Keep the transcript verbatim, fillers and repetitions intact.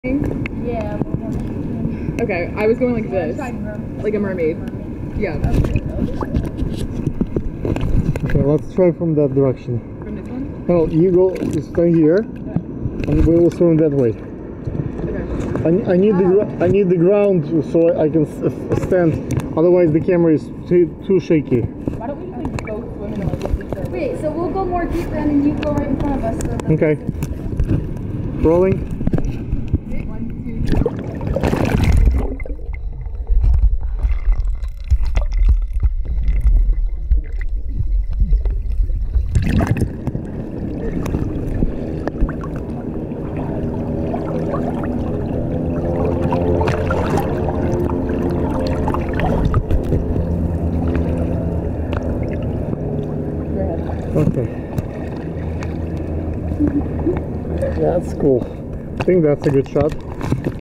Yeah. Okay, I was going like this, like a mermaid. Yeah. Okay, let's try from that direction. From this one? No, you go stay here, and we will swim that way. Okay. I, I need the gra I need the ground so I can s stand. Otherwise, the camera is too, too shaky. Why don't we just like go swim and like each other? Wait, so we'll go more deep then, and you go right in front of us. So okay. Rolling. Okay. That's cool. I think that's a good shot.